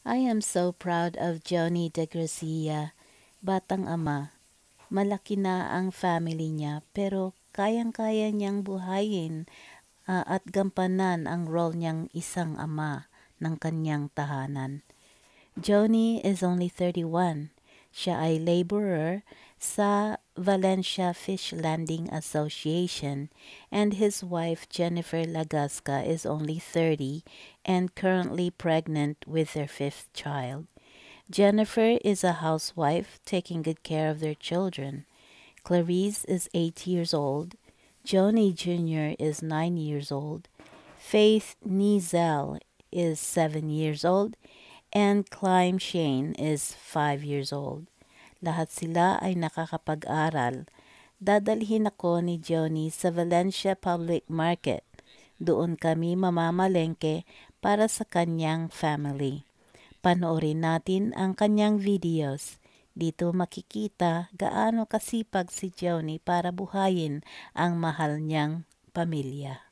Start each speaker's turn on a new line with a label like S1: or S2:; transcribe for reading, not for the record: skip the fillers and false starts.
S1: I am so proud of Joeny DeGracia, batang ama. Malaki na ang family niya pero kayang-kaya niyang buhayin at gampanan ang role niyang isang ama ng kanyang tahanan. Joeny is only 31. Siya ay laborer sa Valencia Fish Landing Association, and his wife Jennifer Lagasca is only 30 and currently pregnant with their fifth child. Jennifer is a housewife taking good care of their children. Clarice is 8 years old. Joeny Jr. is 9 years old. Faith Nizel is 7 years old. And Clyde Shane is 5 years old. Lahat sila ay nakakapag-aral. Dadalhin ako ni Joeny sa Valencia Public Market. Doon kami mamamalengke para sa kanyang family. Panoorin natin ang kanyang videos. Dito makikita gaano kasipag si Joeny para buhayin ang mahal niyang pamilya.